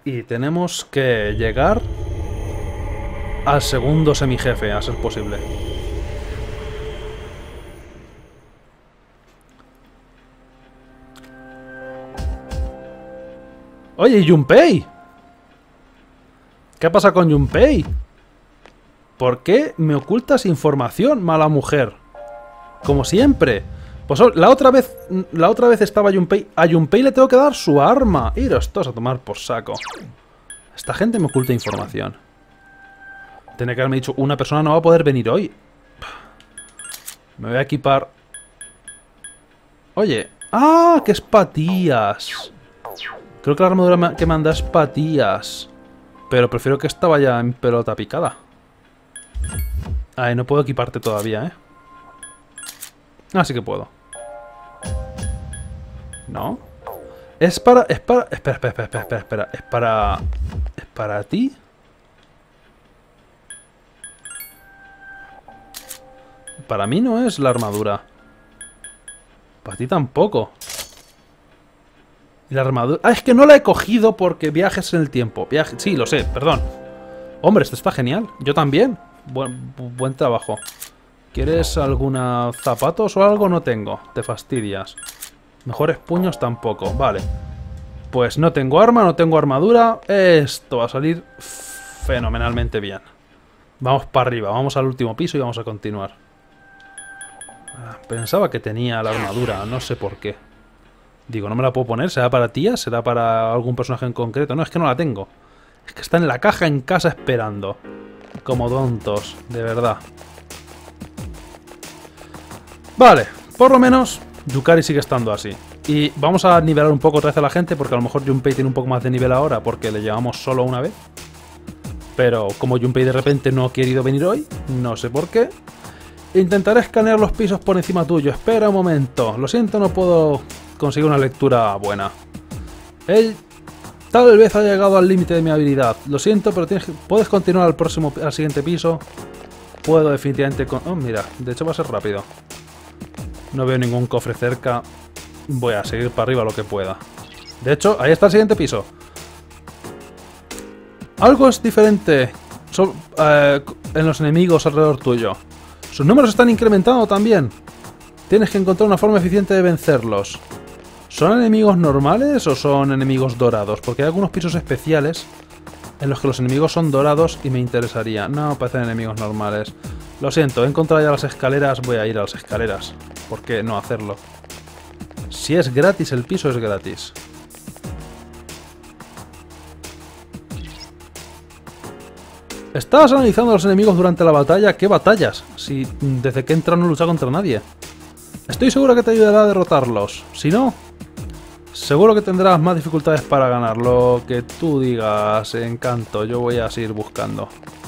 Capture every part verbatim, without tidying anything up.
Y tenemos que llegar al segundo semijefe, a ser posible. Oye, Junpei. ¿Qué pasa con Junpei? ¿Por qué me ocultas información, mala mujer? Como siempre. Pues la otra vez, la otra vez estaba Junpei. A Junpei le tengo que dar su arma. Iros todos a tomar por saco. Esta gente me oculta información. Tiene que haberme dicho, una persona no va a poder venir hoy. Me voy a equipar. Oye. ¡Ah! Que es patías. Creo que la armadura que manda es patías. Pero prefiero que esta vaya en pelota picada. Ay, no puedo equiparte todavía, ¿eh? Ah, sí que puedo. ¿No? Es para... Es para... Espera, espera, espera, espera, espera. Es para... ¿Es para ti? Para mí no es la armadura. Para ti tampoco. Y la armadura... Ah, es que no la he cogido porque viajes en el tiempo. Viaje... Sí, lo sé, perdón. Hombre, esto está genial. Yo también. Buen, buen trabajo. ¿Quieres alguna zapatos o algo? No tengo. Te fastidias. Mejores puños tampoco. Vale. Pues no tengo arma, no tengo armadura. Esto va a salir fenomenalmente bien. Vamos para arriba. Vamos al último piso y vamos a continuar. Pensaba que tenía la armadura. No sé por qué. Digo, no me la puedo poner. ¿Será para tía? ¿Será para algún personaje en concreto? No, es que no la tengo. Es que está en la caja en casa esperando. Como tontos. De verdad. Vale, por lo menos Yukari sigue estando así. Y vamos a nivelar un poco otra vez a la gente, porque a lo mejor Junpei tiene un poco más de nivel ahora, porque le llevamos solo una vez. Pero como Junpei de repente no ha querido venir hoy, no sé por qué, intentaré escanear los pisos por encima tuyo. Espera un momento, lo siento, no puedo conseguir una lectura buena. Él tal vez ha llegado al límite de mi habilidad. Lo siento, pero tienes que... ¿Puedes continuar al próximo, al siguiente piso? Puedo definitivamente... Con... Oh, mira, de hecho va a ser rápido. No veo ningún cofre cerca. Voy a seguir para arriba lo que pueda. De hecho, ahí está el siguiente piso. Algo es diferente so, eh, en los enemigos alrededor tuyo. Sus números están incrementando también. Tienes que encontrar una forma eficiente de vencerlos. ¿Son enemigos normales o son enemigos dorados? Porque hay algunos pisos especiales en los que los enemigos son dorados y me interesaría. No, parecen enemigos normales. Lo siento, he encontrado ya las escaleras. Voy a ir a las escaleras. ¿Por qué no hacerlo? Si es gratis, el piso es gratis. ¿Estabas analizando a los enemigos durante la batalla? ¿Qué batallas? Si desde que entra no lucha contra nadie. Estoy seguro que te ayudará a derrotarlos. Si no, seguro que tendrás más dificultades para ganar. Lo que tú digas, Encanto. Yo voy a seguir buscando.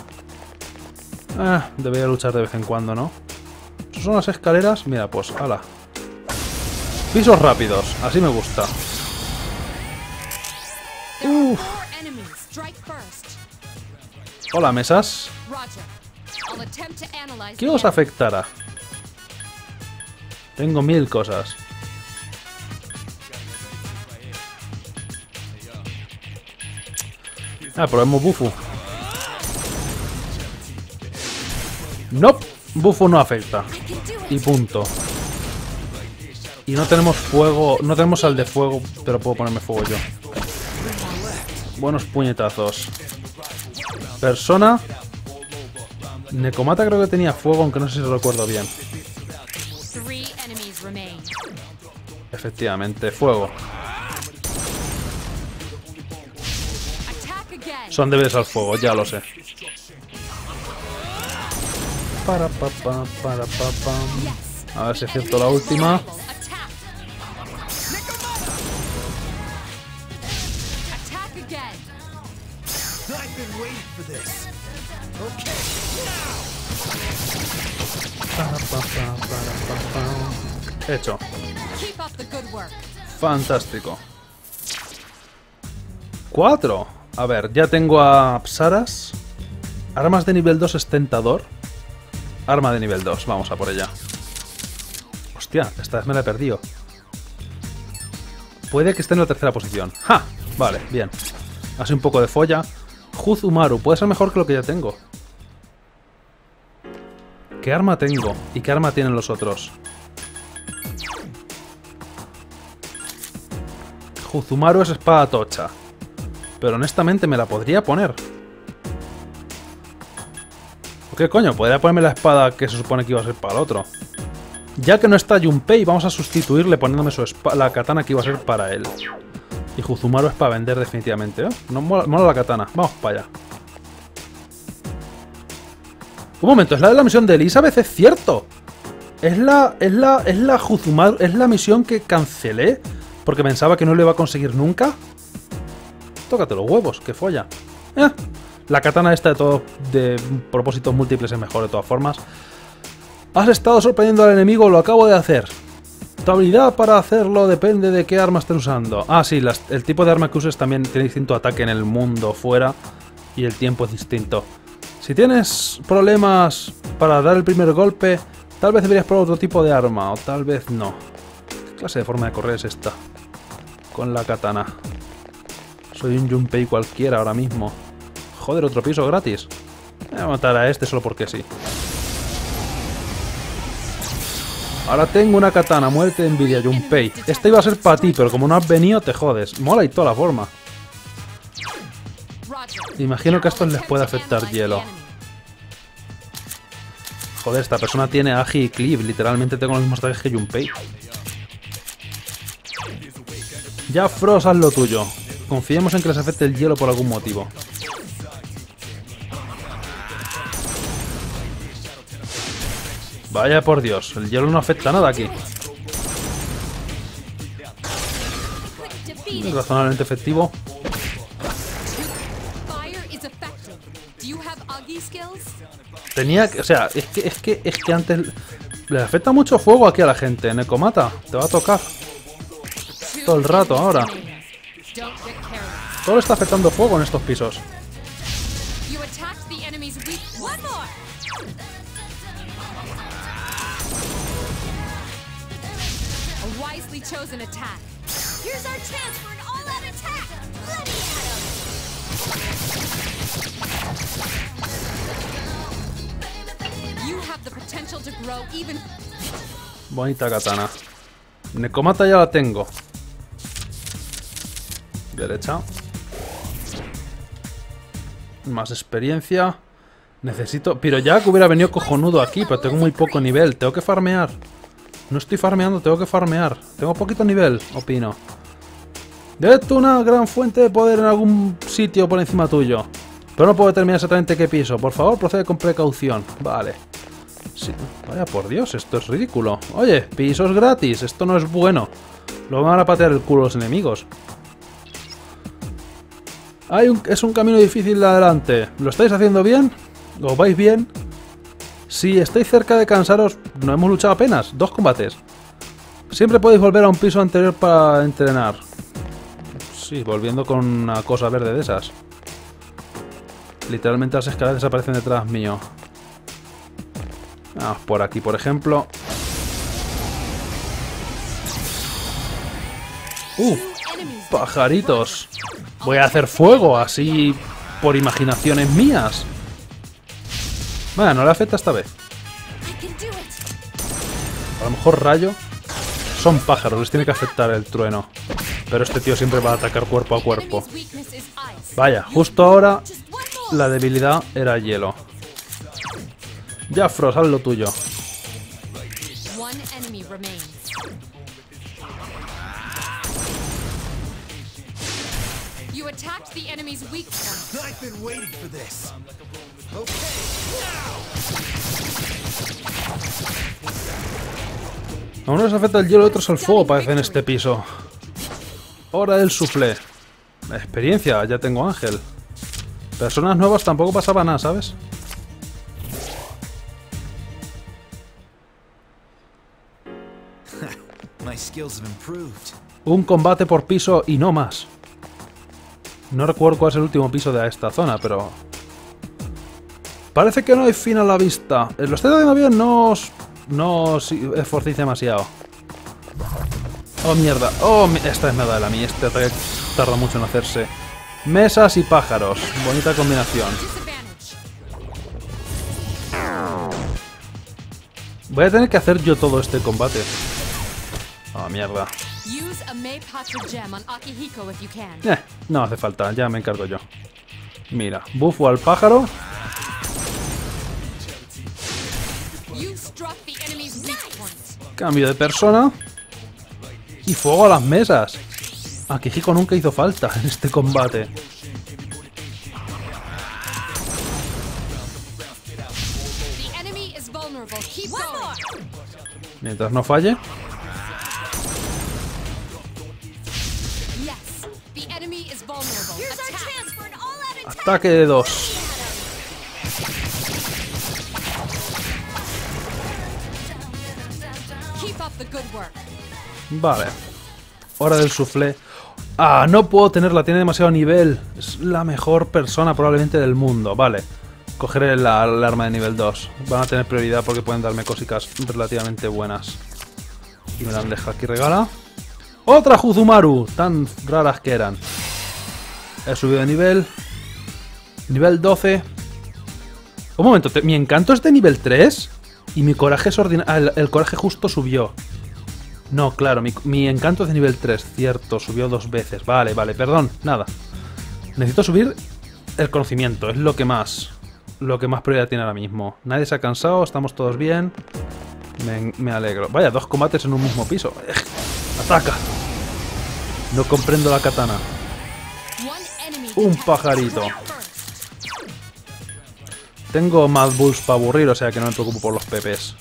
Ah, debería luchar de vez en cuando, ¿no? ¿Son las escaleras? Mira, pues, ala. Pisos rápidos, así me gusta. Uf. Hola, mesas. ¿Qué os afectará? Tengo mil cosas. Ah, probemos Bufu. Nope, Bufu no afecta. Y punto. Y no tenemos fuego, no tenemos al de fuego, pero puedo ponerme fuego yo. Buenos puñetazos. Persona. Nekomata creo que tenía fuego, aunque no sé si lo recuerdo bien. Efectivamente, fuego. Son débiles al fuego, ya lo sé. Para pa pa para pa pa. A ver si acierto la última. Para, pa, pa, para, pa, pa. Hecho. Fantástico. Cuatro. A ver, ya tengo a Apsaras. Armas de nivel dos es tentador. Arma de nivel dos, vamos a por ella. Hostia, esta vez me la he perdido. Puede que esté en la tercera posición. ¡Ja! Vale, bien. Así un poco de folla. Huzumaru, puede ser mejor que lo que ya tengo. ¿Qué arma tengo? ¿Y qué arma tienen los otros? Huzumaru es espada tocha. Pero honestamente me la podría poner. ¿O qué coño? Podría ponerme la espada que se supone que iba a ser para el otro. Ya que no está Junpei, vamos a sustituirle poniéndome su la katana que iba a ser para él. Y Huzumaru es para vender definitivamente, ¿eh? No mola, mola la katana. Vamos para allá. Un momento, es la de la misión de Elizabeth, es cierto. Es la, es la, es la Huzumaru, es la misión que cancelé porque pensaba que no lo iba a conseguir nunca. Tócate los huevos, que folla. Eh, la katana esta de todos, de propósitos múltiples es mejor de todas formas. Has estado sorprendiendo al enemigo, lo acabo de hacer. Tu habilidad para hacerlo depende de qué arma estés usando. Ah, sí, las, el tipo de arma que uses también tiene distinto ataque en el mundo fuera y el tiempo es distinto. Si tienes problemas para dar el primer golpe, tal vez deberías probar otro tipo de arma, o tal vez no. ¿Qué clase de forma de correr es esta? Con la katana. Soy un Junpei cualquiera ahora mismo. Joder, otro piso gratis. Voy a matar a este solo porque sí. Ahora tengo una katana, muerte de envidia, Junpei. Esta iba a ser para ti, pero como no has venido, te jodes. Mola y toda la forma. Imagino que a estos les puede afectar hielo. Joder, esta persona tiene agi y cleave. Literalmente tengo los mismos ataques que Junpei. Ya, Frost, haz lo tuyo. Confiemos en que les afecte el hielo por algún motivo. Vaya por Dios, el hielo no afecta nada aquí. Razonablemente efectivo. Tenía que, o sea, es que, es que, es que antes le afecta mucho fuego aquí a la gente. Nekomata, te va a tocar todo el rato ahora. Todo le está afectando fuego en estos pisos. Chosen attack. Here's our chance for an all-out attack. Bloody Adam. You have the potential to grow even. Bonita katana. Nekomata ya la tengo. Derecha. Más experiencia. Necesito... Pero ya que hubiera venido cojonudo aquí, pero tengo muy poco nivel. Tengo que farmear. No estoy farmeando, tengo que farmear. Tengo poquito nivel, opino. Debe tú una gran fuente de poder en algún sitio por encima tuyo. Pero no puedo determinar exactamente qué piso. Por favor, procede con precaución. Vale. Sí. Vaya por Dios, esto es ridículo. Oye, pisos gratis, esto no es bueno. Luego me van a patear el culo los enemigos. Hay un, es un camino difícil de adelante. ¿Lo estáis haciendo bien? ¿Os vais bien? Si estáis cerca de cansaros, no hemos luchado apenas. Dos combates. Siempre podéis volver a un piso anterior para entrenar. Sí, volviendo con una cosa verde de esas. Literalmente las escaleras desaparecen detrás mío. Vamos por aquí, por ejemplo. ¡Uh! ¡Pajaritos! Voy a hacer fuego, así por imaginaciones mías. Bueno, no le afecta esta vez. A lo mejor rayo. Son pájaros, les tiene que afectar el trueno. Pero este tío siempre va a atacar cuerpo a cuerpo. Vaya, justo ahora la debilidad era hielo. Ya, Frost, haz lo tuyo. A uno les afecta el hielo y otros el fuego, parece, en este piso. Hora del soufflé. Experiencia, ya tengo Ángel. Personas nuevas tampoco pasaba nada, ¿sabes? Un combate por piso y no más. No recuerdo cuál es el último piso de esta zona, pero... Parece que no hay fin a la vista. Lo estoy haciendo bien, no os... No os esforcéis demasiado. Oh, mierda. Oh, esta es nada de la mía. Este ataque tarda mucho en hacerse. Mesas y pájaros. Bonita combinación. Voy a tener que hacer yo todo este combate. Ah, mierda. Eh, no hace falta, ya me encargo yo. Mira, bufo al pájaro. Cambio de persona. Y fuego a las mesas. Akihiko nunca hizo falta en este combate. Mientras no falle. Ataque de dos. Vale. Hora del soufflé. Ah, no puedo tenerla, tiene demasiado nivel. Es la mejor persona probablemente del mundo. Vale. Cogeré la, el arma de nivel dos. Van a tener prioridad porque pueden darme cositas relativamente buenas. Y me la han dejado aquí regala. ¡Otra Huzumaru! Tan raras que eran. He subido de nivel. Nivel doce. Un momento, te, ¿mi encanto es de nivel tres? Y mi coraje es ordinario. Ah, el, el coraje justo subió. No, claro, mi, mi encanto es de nivel tres. Cierto, subió dos veces. Vale, vale, perdón, nada. Necesito subir el conocimiento. Es lo que más... Lo que más prioridad tiene ahora mismo. Nadie se ha cansado, estamos todos bien. Me, me alegro. Vaya, dos combates en un mismo piso. ¡Ataca! No comprendo la katana. Un pajarito. Tengo Mad Bulls para aburrir, o sea que no me preocupo por los pepes.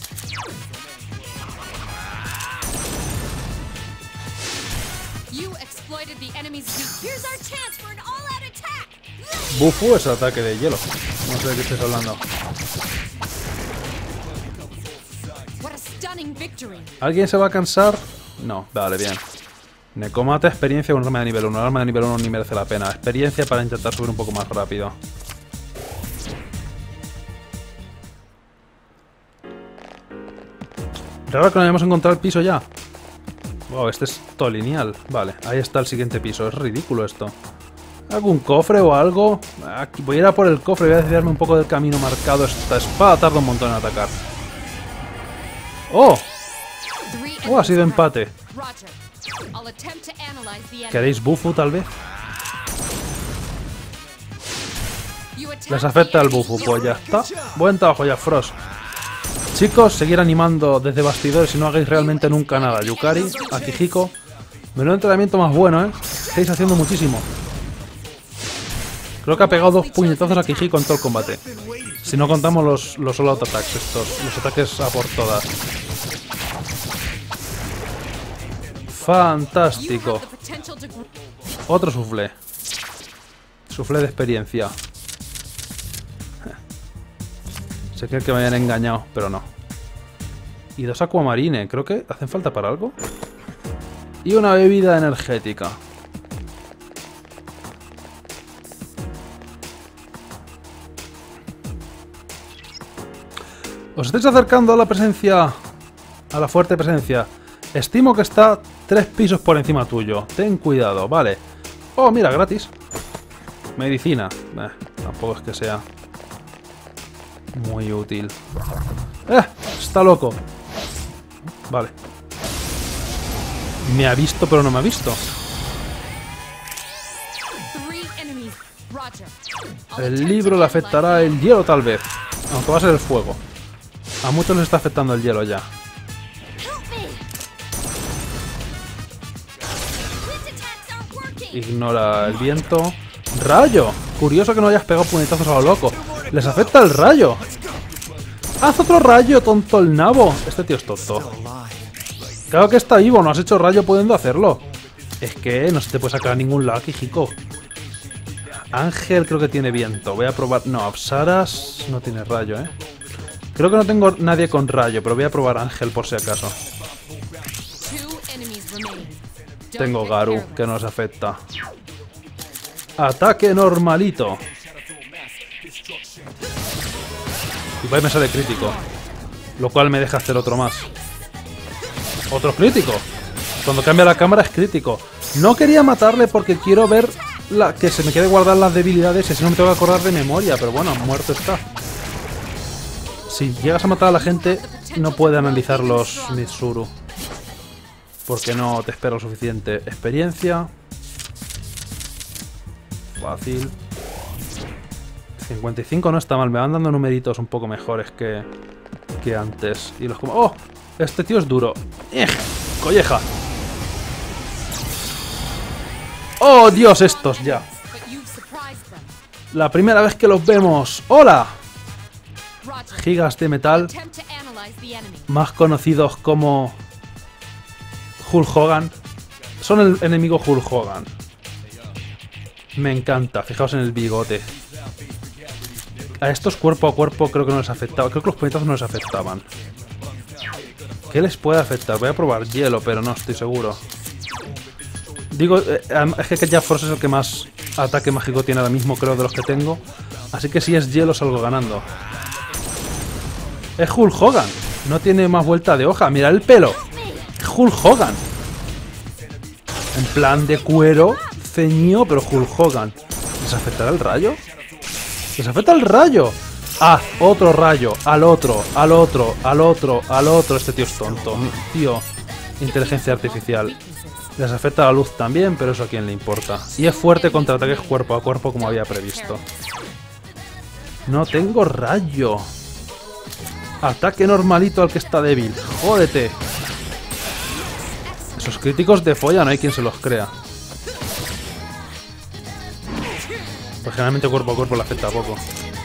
Bufu es ataque de hielo. No sé de qué estés hablando. ¿Alguien se va a cansar? No, vale, bien. Necomata, experiencia con arma de nivel uno. El arma de nivel uno ni merece la pena. Experiencia para intentar subir un poco más rápido. Raro que no hayamos encontrado el piso ya. Wow, este es todo lineal. Vale, ahí está el siguiente piso. Es ridículo esto. ¿Algún cofre o algo? Aquí voy a ir a por el cofre. Voy a desviarme un poco del camino marcado. Esta espada tarda un montón en atacar. ¡Oh! ¡Oh, ha sido empate! ¿Queréis bufu, tal vez? Les afecta el bufu, pues ya está. Buen trabajo, ya, Frost. Chicos, seguir animando desde bastidores y no hagáis realmente nunca nada. Yukari, Akihiko. Menudo entrenamiento más bueno, ¿eh? Estáis haciendo muchísimo. Creo que ha pegado dos puñetazos a Akihiko en todo el combate. Si no contamos los, los all out attacks estos. Los ataques a por todas. Fantástico. Otro soufflé. Soufflé de experiencia. Se cree que me hayan engañado, pero no. Y dos aquamarine. Creo que hacen falta para algo. Y una bebida energética. Os estáis acercando a la presencia... A la fuerte presencia. Estimo que está tres pisos por encima tuyo. Ten cuidado, vale. Oh, mira, gratis. Medicina. Eh, tampoco es que sea muy útil. ¡Eh! Está loco. Vale. Me ha visto, pero no me ha visto. El libro le afectará el hielo, tal vez. Aunque va a ser el fuego. A muchos les está afectando el hielo ya. Ignora el viento. ¡Rayo! Curioso que no hayas pegado puñetazos a lo loco. ¡Les afecta el rayo! ¡Haz otro rayo, tonto el nabo! Este tío es tonto. Claro que está vivo, no has hecho rayo pudiendo hacerlo. Es que no se te puede sacar a ningún lado, Akihiko. Ángel creo que tiene viento. Voy a probar... No, Apsaras no tiene rayo, ¿eh? Creo que no tengo nadie con rayo, pero voy a probar Ángel por si acaso. Tengo Garu, que nos afecta. Ataque normalito. Y pues me sale crítico. Lo cual me deja hacer otro más. Otro crítico. Cuando cambia la cámara es crítico. No quería matarle porque quiero ver la que se me quede guardar las debilidades y así no me tengo que acordar de memoria. Pero bueno, muerto está. Si llegas a matar a la gente, no puede analizar los Mitsuru. Porque no te espera lo suficiente. Experiencia. Fácil. cincuenta y cinco no está mal. Me van dando numeritos un poco mejores que, que antes. Y los como... ¡Oh! Este tío es duro. ¡Eh! ¡Colleja! ¡Oh, Dios! Estos ya. La primera vez que los vemos. ¡Hola! Gigas de metal. Más conocidos como... Hulk Hogan. Son el enemigo Hulk Hogan. Me encanta. Fijaos en el bigote. A estos cuerpo a cuerpo creo que no les afectaba. Creo que los puñetazos no les afectaban. ¿Qué les puede afectar? Voy a probar hielo, pero no estoy seguro. Digo, eh, es que Jab Frost es el que más ataque mágico tiene ahora mismo, creo, de los que tengo. Así que si es hielo salgo ganando. Es Hulk Hogan. No tiene más vuelta de hoja. Mira el pelo. Hulk Hogan. En plan de cuero ceñido, pero Hulk Hogan. ¿Les afectará el rayo? ¡Les afecta el rayo! ¡Ah! Otro rayo. Al otro, al otro, al otro, al otro. Este tío es tonto. Tío. Inteligencia artificial. Les afecta la luz también, pero eso a quién le importa. Y es fuerte contra ataques cuerpo a cuerpo como había previsto. No tengo rayo. Ataque normalito al que está débil. ¡Jódete! Esos críticos de folla no hay quien se los crea. Pues generalmente cuerpo a cuerpo le afecta poco.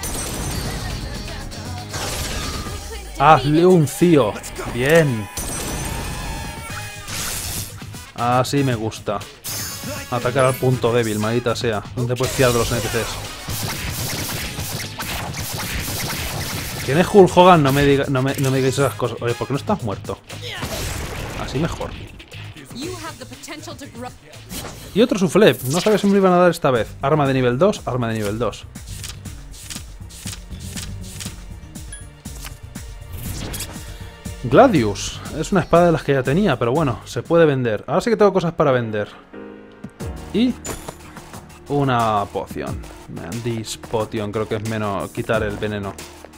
¡Hazle un cío! ¡Bien! Así me gusta. Atacar al punto débil, maldita sea. No te puedes fiar de los N P Cs. ¿Quién es Hulk Hogan? No me, diga, no, me, no me digáis esas cosas. Oye, ¿por qué no estás muerto? Así mejor. Y otro soufflé. No sabía si me lo iban a dar esta vez. Arma de nivel dos, arma de nivel dos. Gladius. Es una espada de las que ya tenía, pero bueno, se puede vender. Ahora sí que tengo cosas para vender. Y... una poción. This potion, creo que es menos quitar el veneno.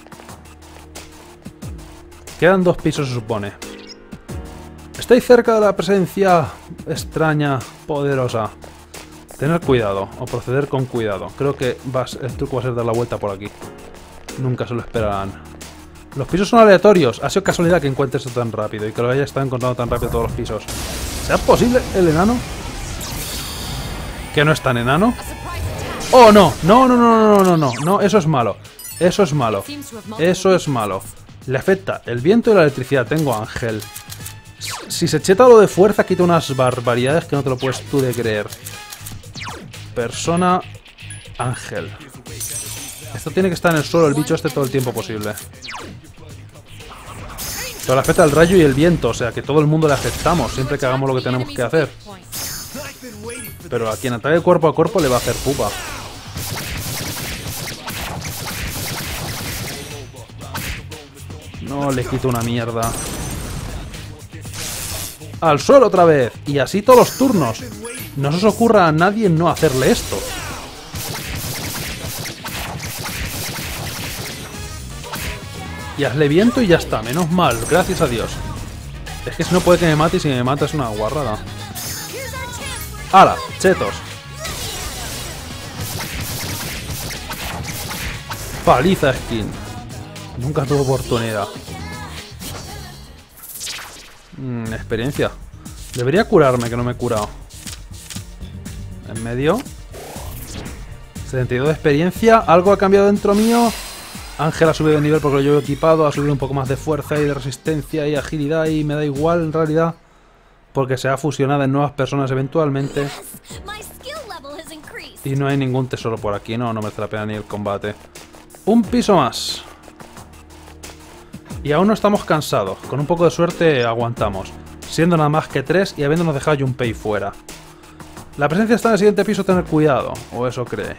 Quedan dos pisos, se supone. Estáis cerca de la presencia extraña, poderosa. Tener cuidado, o proceder con cuidado. Creo que vas, el truco va a ser dar la vuelta por aquí. Nunca se lo esperarán. Los pisos son aleatorios. Ha sido casualidad que encuentres esto tan rápido y que lo haya estado encontrando tan rápido todos los pisos. ¿Será posible el enano? ¿Que no es tan enano? ¡Oh, no! No, no, no, no, no, no, no, eso es malo. Eso es malo. Eso es malo. Le afecta el viento y la electricidad. Tengo Ángel. Si se cheta lo de fuerza, quita unas barbaridades que no te lo puedes tú de creer. Persona Ángel. Esto tiene que estar en el suelo el bicho este todo el tiempo posible. Pero le afecta el rayo y el viento, o sea que todo el mundo le afectamos siempre que hagamos lo que tenemos que hacer. Pero a quien ataque cuerpo a cuerpo le va a hacer pupa. No le quito una mierda. ¡Al suelo otra vez! Y así todos los turnos. No se os ocurra a nadie no hacerle esto. Y hazle viento y ya está. Menos mal. Gracias a Dios. Es que si no puede que me mate y si me mata es una guarrada. ¡Hala! Chetos. Paliza skin. Nunca tuve oportunidad. Mm, experiencia. Debería curarme, que no me he curado. En medio. setenta y dos de experiencia. Algo ha cambiado dentro mío. Ángel ha subido de nivel porque lo llevo equipado. Ha subido un poco más de fuerza y de resistencia y agilidad. Y me da igual en realidad. Porque se ha fusionado en nuevas personas eventualmente. Y no hay ningún tesoro por aquí. No, no merece la pena ni el combate. Un piso más. Y aún no estamos cansados. Con un poco de suerte aguantamos. Siendo nada más que tres y habiéndonos dejado Junpei fuera. La presencia está en el siguiente piso, tener cuidado. O eso cree.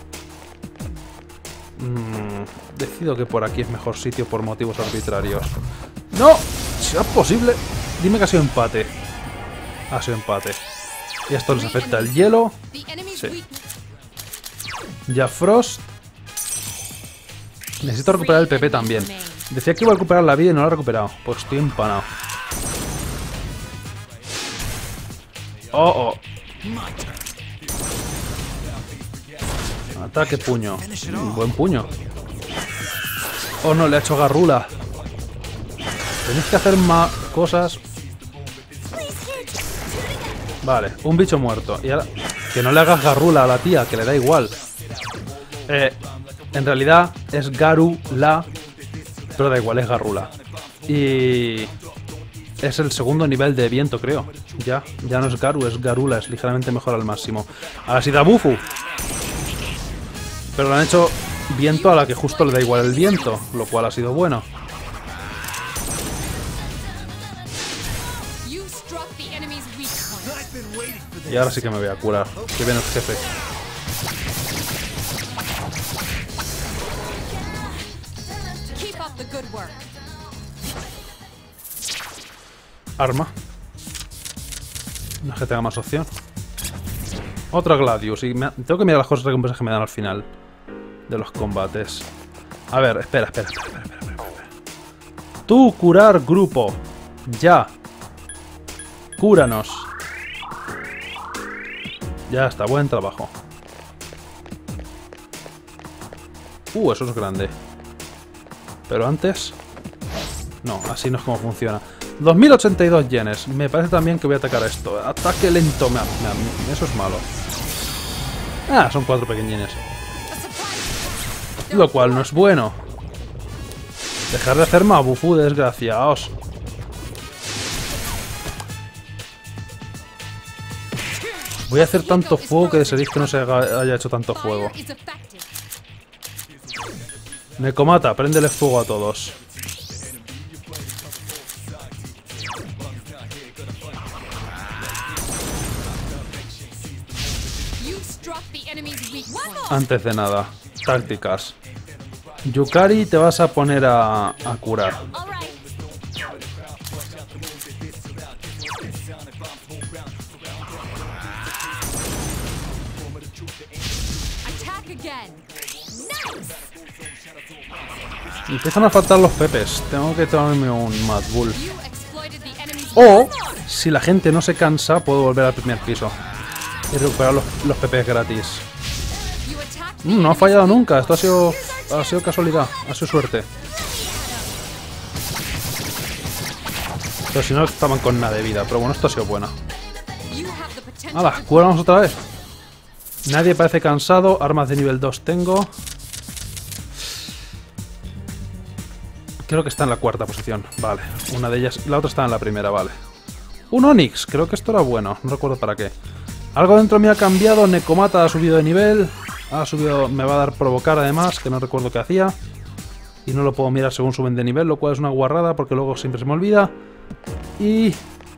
Mm, decido que por aquí es mejor sitio por motivos arbitrarios. ¡No! ¿Será posible? Dime que ha sido empate. Ha sido empate. Y a esto les afecta el hielo. Sí. Ya Frost. Necesito recuperar el P P también. Decía que iba a recuperar la vida y no la he recuperado. Pues estoy empanado. Oh, oh. Ataque puño. Mm, buen puño. Oh no, le ha hecho garrula. Tenéis que hacer más cosas. Vale, un bicho muerto. Y ahora, que no le hagas garrula a la tía, que le da igual. Eh, en realidad es Garula, pero da igual, es garrula. Y es el segundo nivel de viento, creo. Ya, ya no es Garu, es Garula, es ligeramente mejor al máximo. Ahora sí da Bufu. Pero le han hecho viento a la que justo le da igual el viento, lo cual ha sido bueno. Y ahora sí que me voy a curar. Que viene el jefe. Arma. No es que tenga más opción. Otra Gladius. Y me... tengo que mirar las cosas recompensas que me dan al final de los combates. A ver, espera, espera, espera, espera, espera, espera, espera. Tú, curar grupo. Ya. Cúranos. Ya está, buen trabajo. Uh, eso es grande. Pero antes... no, así no es como funciona. dos mil ochenta y dos yenes. Me parece también que voy a atacar esto. Ataque lento. Me, me, eso es malo. Ah, son cuatro pequeñines. Lo cual no es bueno. Dejar de hacer Mabufu, desgraciados. Voy a hacer tanto fuego que desearéis que no se haga, haya hecho tanto fuego. Nekomata, préndele fuego a todos. Antes de nada, tácticas. Yukari, te vas a poner a, a curar. Empiezan a faltar los pepes. Tengo que tomarme un Mad Bull. O, si la gente no se cansa, puedo volver al primer piso y recuperar los, los pepes gratis. Mm, no ha fallado nunca. Esto ha sido, ha sido casualidad. Ha sido suerte. Pero si no estaban con nada de vida. Pero bueno, esto ha sido bueno. ¡Hala! Curamos otra vez. Nadie parece cansado. Armas de nivel dos tengo. Creo que está en la cuarta posición. Vale. Una de ellas. La otra está en la primera, vale. Un Onix. Creo que esto era bueno. No recuerdo para qué. Algo dentro mío ha cambiado. Nekomata ha subido de nivel. Ha subido. Me va a dar provocar además. Que no recuerdo qué hacía. Y no lo puedo mirar según suben de nivel. Lo cual es una guarrada. Porque luego siempre se me olvida. Y...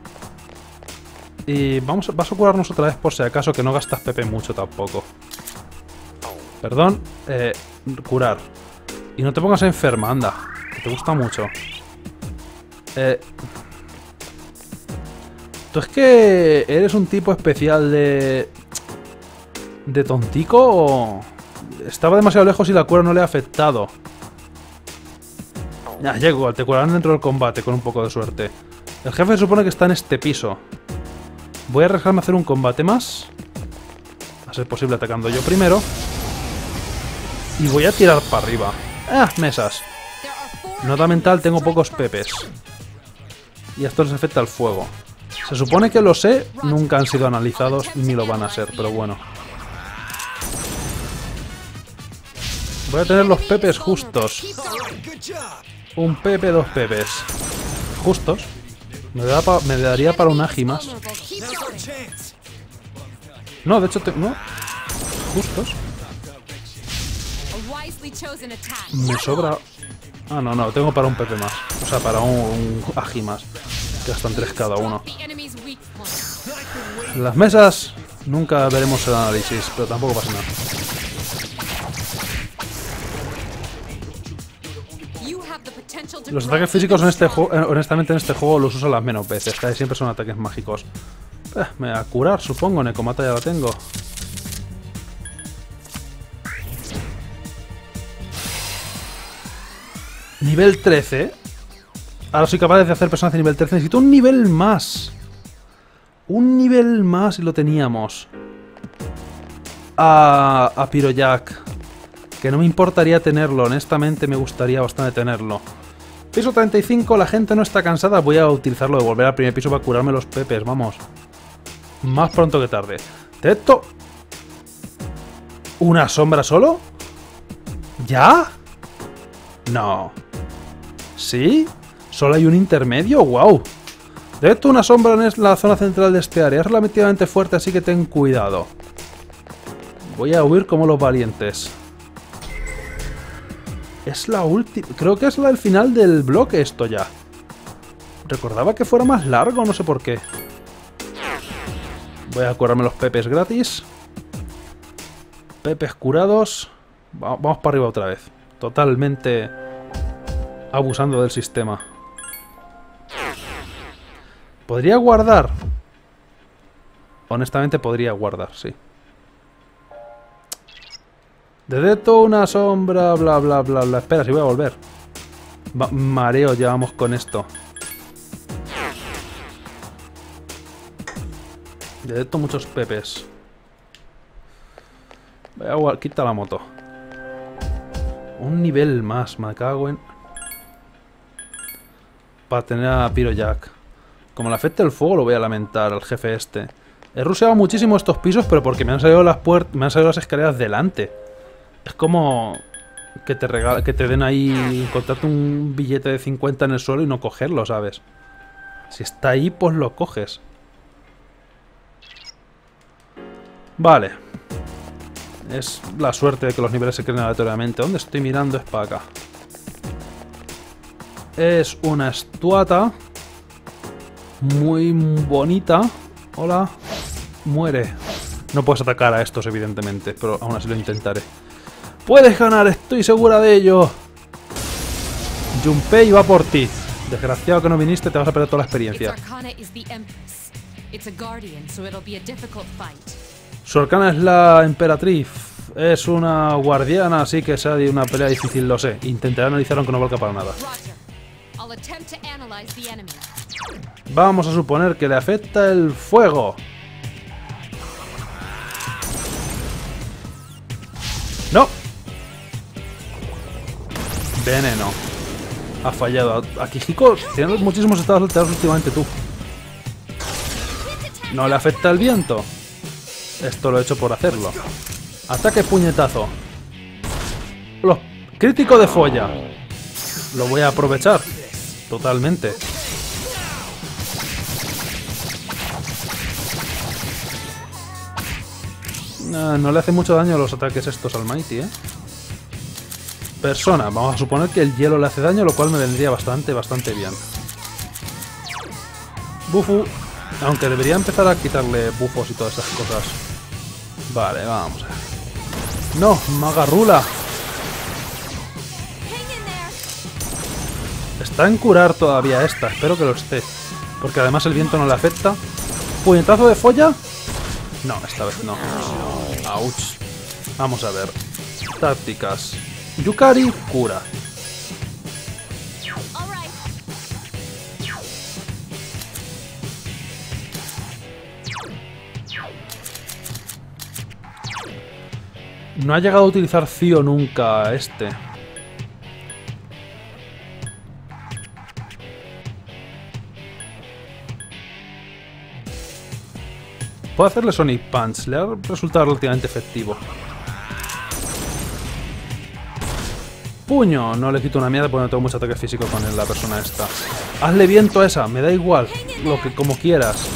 Y vamos a, vas a curarnos otra vez por si acaso, que no gastas P P mucho tampoco. Perdón. Eh, curar. Y no te pongas enferma, anda. Que te gusta mucho. Eh... ¿Tú es que eres un tipo especial de... de tontico o...? Estaba demasiado lejos y la cura no le ha afectado. Ya, llego, te curarán dentro del combate con un poco de suerte. El jefe se supone que está en este piso. Voy a arriesgarme a hacer un combate más. A ser posible atacando yo primero. Y voy a tirar para arriba. ¡Ah! Mesas. Nota mental, tengo pocos pepes. Y esto les afecta al fuego. Se supone que lo sé, nunca han sido analizados ni lo van a ser, pero bueno. Voy a tener los pepes justos. Un pepe, dos pepes. Justos. Me, da pa, me daría para un agi más. No, de hecho, te, no. Justos. Me sobra... Ah, no, no, tengo para un pepe más. O sea, para un, un agi más. Que gastan tres cada uno. Las mesas nunca veremos el análisis, pero tampoco pasa nada. Los ataques físicos en este juego, honestamente en este juego los uso las menos veces, casi siempre son ataques mágicos. Eh, me voy a curar, supongo, Nekomata ya la tengo. Nivel trece. Ahora soy capaz de hacer personaje nivel trece. Necesito un nivel más. Un nivel más y lo teníamos. A, a Pyrojack. Que no me importaría tenerlo. Honestamente me gustaría bastante tenerlo. Piso treinta y cinco. La gente no está cansada. Voy a utilizarlo de volver al primer piso para curarme los pepes. Vamos. Más pronto que tarde. Teto. ¿Una sombra solo? ¿Ya? No. ¿Sí? ¿Solo hay un intermedio? ¡Wow! De hecho, una sombra en la zona central de este área. Es relativamente fuerte, así que ten cuidado. Voy a huir como los valientes. Es la última... Creo que es la del final del bloque esto ya. Recordaba que fuera más largo, no sé por qué. Voy a curarme los pepes gratis. Pepes curados. Va- vamos para arriba otra vez. Totalmente abusando del sistema. ¿Podría guardar? Honestamente podría guardar, sí. Detecto una sombra, bla bla bla bla. Espera, si voy a volver. Va, mareo llevamos con esto. Detecto muchos pepes. Voy a quita la moto. Un nivel más, me cago en... Para tener a Pyrojack. Como le afecte el fuego lo voy a lamentar al jefe este. He rusheado muchísimo estos pisos, pero porque me han salido las puertas, me han salido las escaleras delante. Es como que te regala, que te den ahí, encontrarte un billete de cincuenta en el suelo y no cogerlo, ¿sabes? Si está ahí, pues lo coges. Vale. Es la suerte de que los niveles se creen aleatoriamente. ¿Dónde estoy mirando? Es para acá. Es una estuata muy bonita. Hola. Muere. No puedes atacar a estos, evidentemente, pero aún así lo intentaré. ¡Puedes ganar! ¡Estoy segura de ello! Junpei va por ti. Desgraciado que no viniste, te vas a perder toda la experiencia. Su arcana es la emperatriz. Es una guardiana, así que será de una pelea difícil, lo sé. Intentaré analizar aunque no valga para nada. Vamos a suponer que le afecta el fuego. ¡No! Veneno. Ha fallado. A Kijiko tienes muchísimos estados alterados últimamente tú. No le afecta el viento. Esto lo he hecho por hacerlo. Ataque puñetazo. Los... Crítico de folla. Lo voy a aprovechar. Totalmente. No, no le hace mucho daño a los ataques estos al Mighty, ¿eh? Persona. Vamos a suponer que el hielo le hace daño, lo cual me vendría bastante, bastante bien. Bufu. Aunque debería empezar a quitarle bufos y todas esas cosas. Vale, vamos a ver. ¡No! ¡Magarrula! Está en curar todavía esta. Espero que lo esté. Porque además el viento no le afecta. ¿Puñetazo de folla? No, esta vez no. Ouch. Vamos a ver. Tácticas. Yukari cura. No ha llegado a utilizar Zio nunca este. Puedo hacerle Sonic Punch. Le ha resultado relativamente efectivo. Puño. No le quito una mierda porque no tengo mucho ataque físico con él, la persona esta. Hazle viento a esa. Me da igual. Lo que como quieras.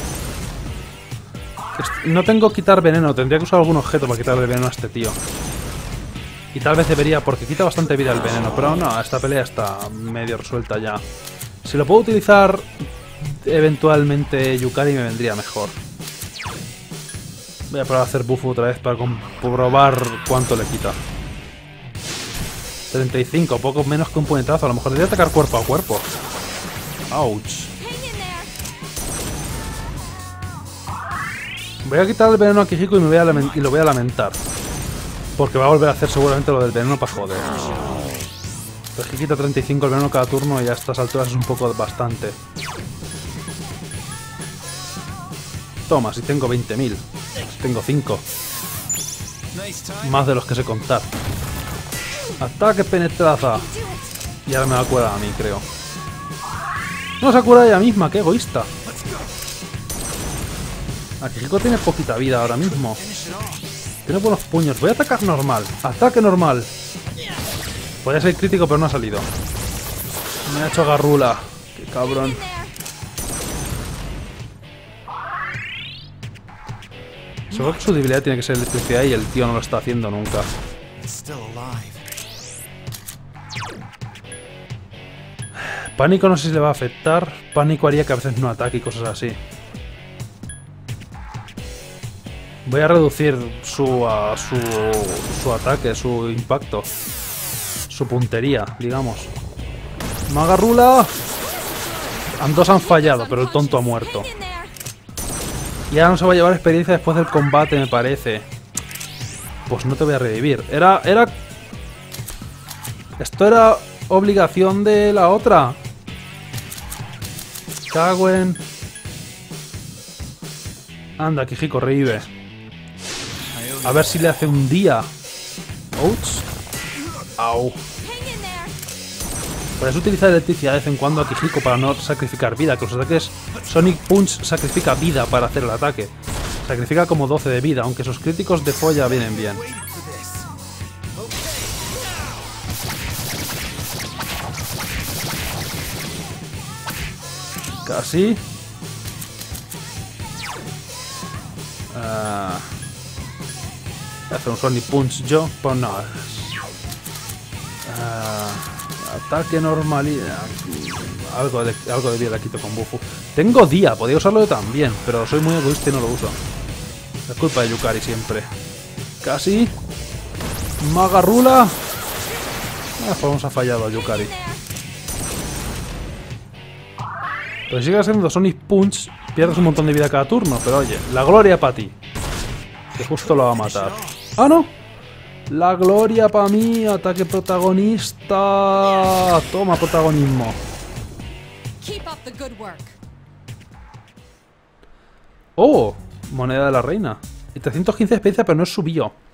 No tengo que quitar veneno. Tendría que usar algún objeto para quitarle veneno a este tío. Y tal vez debería, porque quita bastante vida el veneno. Pero no, esta pelea está medio resuelta ya. Si lo puedo utilizar eventualmente Yukari me vendría mejor. Voy a probar a hacer buffo otra vez para comprobar cuánto le quita. treinta y cinco, poco menos que un puñetazo. A lo mejor debería atacar cuerpo a cuerpo. Ouch. Voy a quitar el veneno a Kijiko y, me voy a y lo voy a lamentar. Porque va a volver a hacer seguramente lo del veneno para joder. Pejikita treinta y cinco el veneno cada turno y a estas alturas es un poco bastante. Toma, si tengo veinte mil. Si tengo cinco. Más de los que sé contar. Ataque penetraza. Y ahora me va a curar a mí, creo. No, se ha curado ella misma, qué egoísta. Akihiko tiene poquita vida ahora mismo. Tiene buenos puños. Voy a atacar normal. Ataque normal. Podría ser crítico, pero no ha salido. Me ha hecho garrula. Qué cabrón. Seguro que su debilidad tiene que ser electricidad y el tío no lo está haciendo nunca. Pánico no sé si le va a afectar. Pánico haría que a veces no ataque y cosas así. Voy a reducir su, uh, su, su ataque, su impacto. Su puntería, digamos. ¡Magarrula! Dos han fallado, pero el tonto ha muerto. Y ahora no se va a llevar experiencia después del combate, me parece. Pues no te voy a revivir. Era... era... Esto era obligación de la otra. Cago en... Anda, Akihiko, revive. A ver si le hace un día. Ouch. Au. Puedes utilizar electricidad de vez en cuando a Akihiko para no sacrificar vida, que los ataques Sonic Punch sacrifica vida para hacer el ataque. Sacrifica como doce de vida, aunque sus críticos de folla vienen bien. Casi. Uh, voy a hacer un Sonic Punch yo, pues no. Uh, Ataque normal y... Algo de, algo de vida le quito con Bufu. Tengo día, podría usarlo yo también, pero soy muy egoísta y no lo uso. Es culpa de Yukari siempre. Casi. Magarrula. Ah, pues vamos a fallado a Yukari. Pero si sigues haciendo Sonic Punch, pierdes un montón de vida cada turno. Pero oye, la gloria para ti. Que justo lo va a matar. ¡Ah, no! La gloria para mí, ataque protagonista. Toma protagonismo. Oh, moneda de la reina. Y trescientos quince de experiencia, pero no es su bio.